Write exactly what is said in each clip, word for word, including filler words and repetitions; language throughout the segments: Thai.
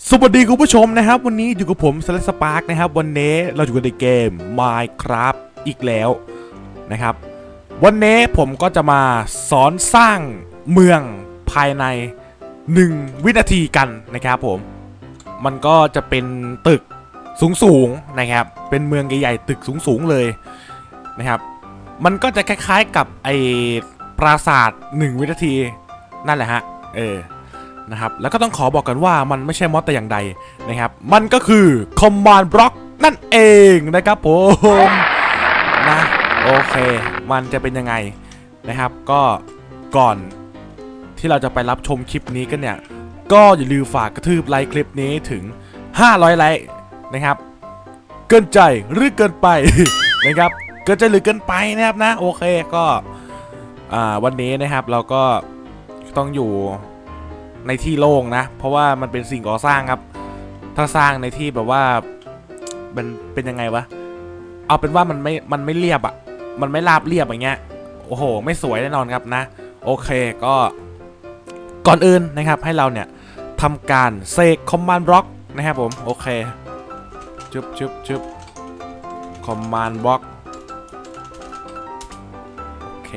สวัสดีคุณผู้ชมนะครับวันนี้อยู่กับผมสเลสปาร์กนะครับวันนี้เราอยู่กันในเกม Minecraft อีกแล้วนะครับวันนี้ผมก็จะมาสอนสร้างเมืองภายในหนึ่งวินาทีกันนะครับผมมันก็จะเป็นตึกสูงๆนะครับเป็นเมืองใหญ่ๆตึกสูงๆเลยนะครับมันก็จะคล้ายๆกับไอปราสาทหนึ่งวินาทีนั่นแหละฮะเออนะครับแล้วก็ต้องขอบอกกันว่ามันไม่ใช่มอดแต่อย่างใดนะครับมันก็คือ Command Block นั่นเองนะครับผมนะโอเคมันจะเป็นยังไงนะครับก็ก่อนที่เราจะไปรับชมคลิปนี้กันเนี่ยก็อย่าลืมฝากกระทืบไลค์คลิปนี้ถึงห้าร้อยไลค์นะครับเกินใจหรือเกินไป นะครับเกินใจหรือเกินไปนะครับนะโอเคก็อ่าวันนี้นะครับเราก็ต้องอยู่ในที่โล่งนะเพราะว่ามันเป็นสิ่งก่อสร้างครับถ้าสร้างในที่แบบว่ามันเป็นยังไงวะเอาเป็นว่ามันไม่มันไม่เรียบอ่ะมันไม่ราบเรียบอย่างเงี้ยโอ้โหไม่สวยแน่นอนครับนะโอเคก็ก่อนอื่นนะครับให้เราเนี่ยทำการเสก Command Block นะครับผมโอเคจุ๊บจุ๊บจุ๊บ Command Block โอเค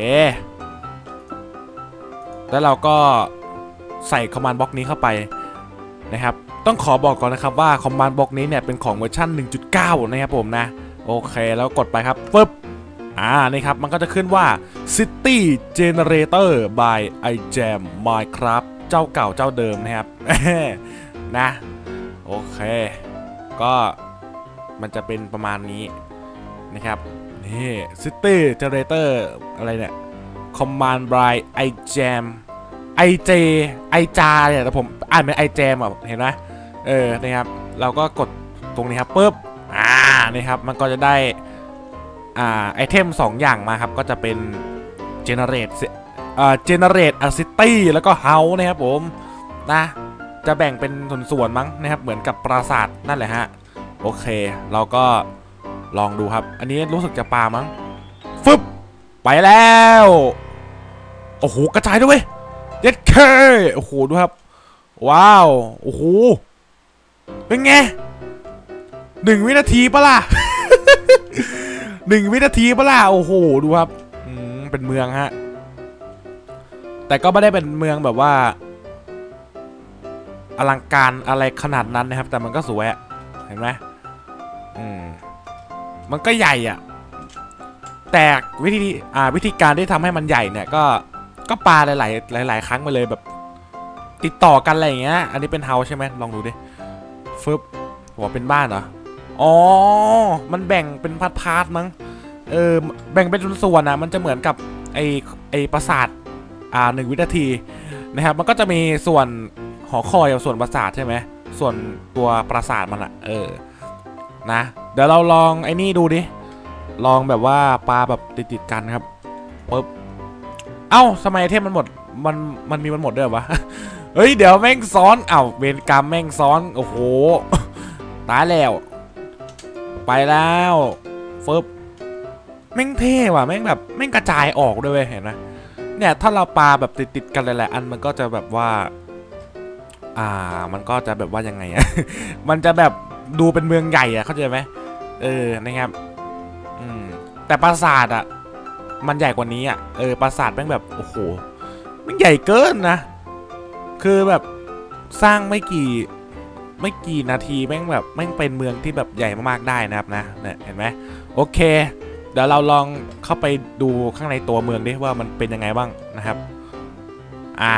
แล้วเราก็ใส่ Command Block นี้เข้าไปนะครับต้องขอบอกก่อนนะครับว่า Command Block นี้เนี่ยเป็นของเวอร์ชัน หนึ่งจุดเก้า นะครับผมนะโอเคแล้วกดไปครับปึ๊บอ่านี่ครับมันก็จะขึ้นว่า City Generator by iGEM Minecraft เจ้าเก่าเจ้าเดิมนะครับ นะโอเคก็มันจะเป็นประมาณนี้นะครับนี่ City Generator อะไรเนี่ย Command by iGEMไอเจไอจาเนี่ยแต่ผมอ่านเป็นไอแจมอ่ะเห็นไหมเออนะครับเราก็กดตรงนี้ครับปุ๊บอ่านี่ครับมันก็จะได้อ่าไอเทมสองอย่างมาครับก็จะเป็น generate อ่า generate a city แล้วก็ house นะครับผมนะจะแบ่งเป็นส่วนๆมั้งนะครับเหมือนกับปราสาทนั่นแหละฮะโอเคเราก็ลองดูครับอันนี้รู้สึกจะปามั้งฟึบไปแล้วโอ้โหกระจายด้วยเย็ดเคโอ้โหดูครับว้าวโอ้โหเป็นไงหนึ่งวินาทีปะล่ะ หนึ่งวินาทีปะล่ะโอ้โหดูครับอืมเป็นเมืองฮะแต่ก็ไม่ได้เป็นเมืองแบบว่าอลังการอะไรขนาดนั้นนะครับแต่มันก็สวยเห็นไหมอืมมันก็ใหญ่อ่ะแต่วิธีอ่าวิธีการที่ทำให้มันใหญ่เนี่ยก็ก็ปลาหลายๆหลายๆครั้งไปเลยแบบติดต่อกันอะไรอย่างเงี้ยอันนี้เป็นเฮาใช่ไหมลองดูดิฟึบหัวเป็นบ้านเหรออ๋อมันแบ่งเป็นพาร์ทๆมั้งเออแบ่งเป็นส่วนๆนะมันจะเหมือนกับไอไอปราสาทอ่าหนึ่งวินาทีนะครับมันก็จะมีส่วนหอคอยกับส่วนปราสาทใช่ไหมส่วนตัวปราสาทมันอะเออนะเดี๋ยวเราลองไอ้นี่ดูดิลองแบบว่าปลาแบบติดๆกันครับปึ๊บเอ้าทำไมไอเทมมันหมดมันมันมีมันหมดด้วยวะ เฮ้ยเดี๋ยวแม่งซ้อนเอ้าเวรกรรมแม่งซ้อนโอ้โหตายแล้วไปแล้วฟึบแม่งเท่ว่ะแม่งแบบแม่งกระจายออกด้วยเห็นไหมเนี่ยถ้าเราปาแบบติดๆกันหลายๆอันมันก็จะแบบว่าอ่ามันก็จะแบบว่ายังไงอะ มันจะแบบดูเป็นเมืองใหญ่อะเข้าใจไหมเออนะครับอืมแต่ปราสาทอะมันใหญ่กว่านี้อ่ะเออปราสาทแม่งแบบโอ้โหมันใหญ่เกินนะคือแบบสร้างไม่กี่ไม่กี่นาทีแม่งแบบแม่งเป็นเมืองที่แบบใหญ่มากๆได้นะครับนะเนี่ยเห็นไหมโอเคเดี๋ยวเราลองเข้าไปดูข้างในตัวเมืองดิว่ามันเป็นยังไงบ้างนะครับอ่า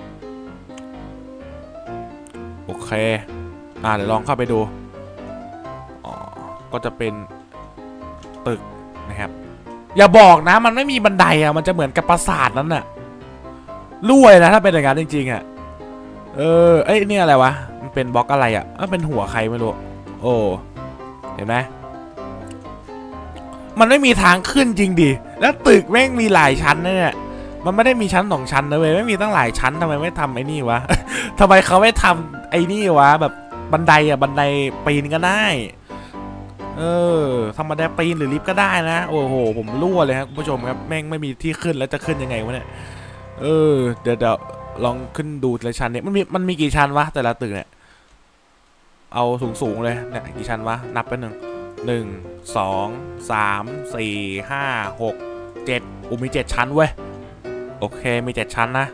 โอเคอ่าเดี๋ยวลองเข้าไปดูอ๋อก็จะเป็นตึกนะครับอย่าบอกนะมันไม่มีบันไดอ่ะมันจะเหมือนกับปราสาทนั้นน่ะรั่วนะถ้าเป็นอย่างนั้นจริงๆอ่ะเออเอ้ยนี่อะไรวะมันเป็นบล็อกอะไรอ่ะมันเป็นหัวใครไม่รู้โอ้เห็นไหมมันไม่มีทางขึ้นจริงดิแล้วตึกแม่งมีหลายชั้นนะเนี่ยมันไม่ได้มีชั้นสองชั้นนะเว้ยไม่มีตั้งหลายชั้นทำไมไม่ทำไอ้นี่วะ ทำไมเขาไม่ทำไอ้นี่วะแบบบันไดอ่ะบันไดปีนก็ได้เออธรรมดาปีนหรือลิฟต์ก็ได้นะโอ้โหผมรั่วเลยครับคุณผู้ชมครับแม่งไม่มีที่ขึ้นแล้วจะขึ้นยังไงวะเนี่ยเออเดี๋ยวเดี๋ยวลองขึ้นดูแต่ละชั้นเนี่ยมันมีมันมีกี่ชั้นวะแต่ละตึกเนี่ยเอาสูงๆเลยเนี่ยกี่ชั้นวะนับไปหนึ่งหนึ่งสองสามสี่ห้าหกเจ็ดอุ้มีเจ็ดชั้นเว้ยโอเคมีเจ็ดชั้นนะ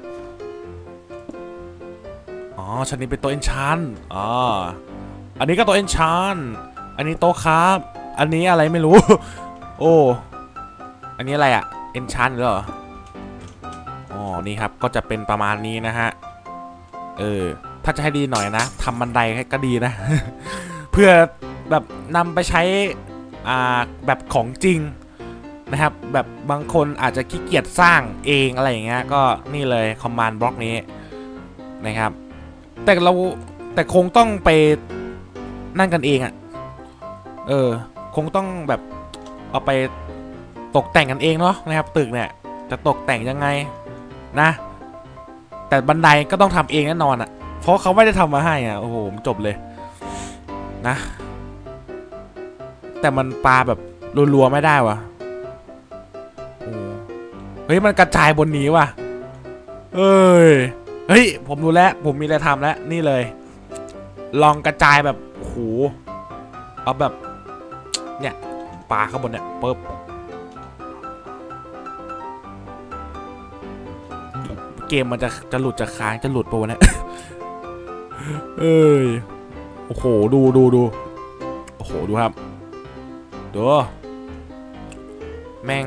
อ๋อชั้นนี้เป็นโต๊ะเอนชานอ๋ออันนี้ก็โต๊ะเอนชานอันนี้โต๊ะครับอันนี้อะไรไม่รู้ โอ้อันนี้อะไรอะเอนชานเหรออ๋อนี่ครับก็จะเป็นประมาณนี้นะฮะเออถ้าจะให้ดีหน่อยนะทำบันไดก็ดีนะ เพื่อแบบนำไปใช้อ่าแบบของจริงนะครับแบบบางคนอาจจะขี้เกียจสร้างเองอะไรอย่างเงี้ยก็นี่เลยคอมมานด์บล็อกนี้นะครับแต่เราแต่คงต้องไปนั่นกันเองอะ่ะเออคงต้องแบบเอาไปตกแต่งกันเองเนาะนะครับตึกเนี่ยจะตกแต่งยังไงนะแต่บันไดก็ต้องทำเองแน่นอนอะ่ะเพราะเขาไม่ได้ทำมาให้อ่ะโอ้โหจบเลยนะแต่มันปลาแบบรัวๆไม่ได้วะโอ้เฮ้ยมันกระจายบนนี้ว่ะเอ้ยเฮ้ยผมรู้แล้วผมมีอะไรทำแล้วนี่เลยลองกระจายแบบโอ้โหเอาแบบเนี่ยปลาข้างบนเนี่ยปึ๊บเกมมันจะจะหลุดจะค้างจะหลุดปะวะเนี่ยเอ้ยโอ้โหดูดูดูโอ้โหดูครับดูแม่ง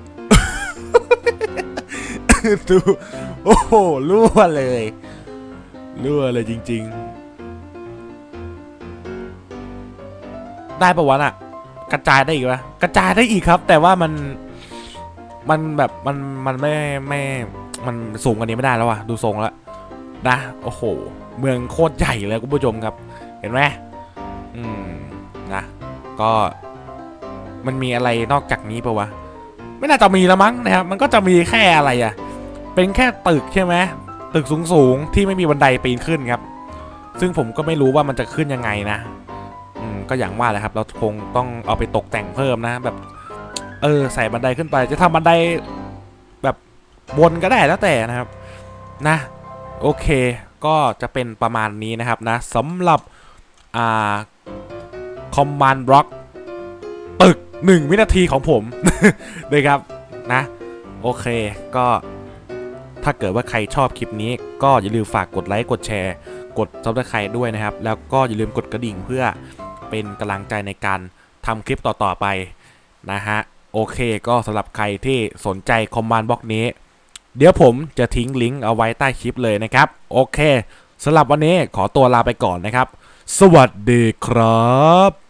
ดูโอ้โหรั่วเลยรั่วเลยจริงๆได้ปะวะน่ะกระจายได้อีกวะกระจายได้อีกครับแต่ว่ามันมันแบบมันมันไม่ไม่มันสูงกว่านี้ไม่ได้แล้วว่ะดูทรงแล้วนะโอ้โหเมืองโคตรใหญ่เลยคุณผู้ชมครับเห็นไหมอืมนะก็มันมีอะไรนอกจากนี้ปะวะไม่น่าจะมีแล้วมั้งนะครับมันก็จะมีแค่อะไรอะเป็นแค่ตึกใช่ไหมตึกสูงๆที่ไม่มีบันไดปีนขึ้นครับซึ่งผมก็ไม่รู้ว่ามันจะขึ้นยังไงนะอืมก็อย่างว่าแหละครับเราคงต้องเอาไปตกแต่งเพิ่มนะแบบเออใส่บันไดขึ้นไปจะทำบันไดแบบบนก็ได้แล้วแต่นะครับนะโอเคก็จะเป็นประมาณนี้นะครับนะสำหรับอ่าคอมมานด์บล็อกตึกหนึ่งวินาทีของผม เลยครับนะโอเคก็ถ้าเกิดว่าใครชอบคลิปนี้ก็อย่าลืมฝากกดไลค์กดแชร์กดซับสไครบ์ด้วยนะครับแล้วก็อย่าลืมกดกระดิ่งเพื่อเป็นกำลังใจในการทำคลิปต่อๆไปนะฮะโอเคก็สำหรับใครที่สนใจคอมมานด์บล็อกนี้เดี๋ยวผมจะทิ้งลิงก์เอาไว้ใต้คลิปเลยนะครับโอเคสำหรับวันนี้ขอตัวลาไปก่อนนะครับสวัสดีครับ